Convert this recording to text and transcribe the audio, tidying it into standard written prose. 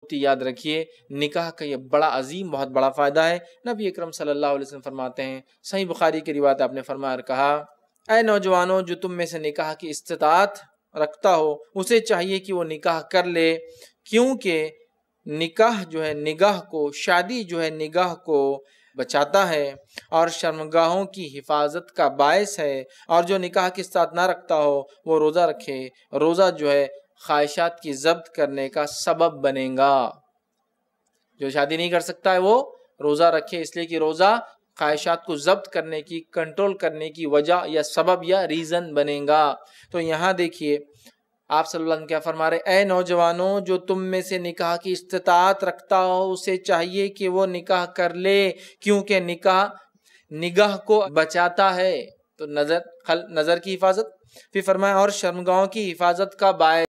یاد رکھیے نکاح کا یہ بڑا عظیم بہت بڑا فائدہ ہے۔ نبی اکرم صلی اللہ علیہ وسلم فرماتے ہیں، صحیح بخاری کی روایت آپ نے فرمایا اور کہا، اے نوجوانوں جو تم میں سے نکاح کی استطاعت رکھتا ہو اسے چاہیے کہ وہ نکاح کر لے، کیونکہ نکاح جو ہے نگاہ کو، شادی جو ہے نگاہ کو بچاتا ہے اور شرمگاہوں کی حفاظت کا باعث ہے، اور جو نکاح کی استطاعت نہ رکھتا ہو وہ روزہ رکھے، روزہ جو ہے خواہشات کی ضبط کرنے کا سبب بنے گا۔ جو شادی نہیں کر سکتا ہے وہ روزہ رکھے، اس لیے کہ روزہ خواہشات کو ضبط کرنے کی، کنٹرول کرنے کی وجہ یا سبب یا ریزن بنے گا۔ تو یہاں دیکھیے آپ صلی اللہ علیہ وسلم کیا فرما رہے، اے نوجوانوں جو تم میں سے نکاح کی استطاعت رکھتا ہو اسے چاہیے کہ وہ نکاح کر لے، کیونکہ نکاح نگاہ کو بچاتا ہے، تو نظر کی حفاظت، پھر فرمایا اور شرمگاہوں کی حفاظت کا باعث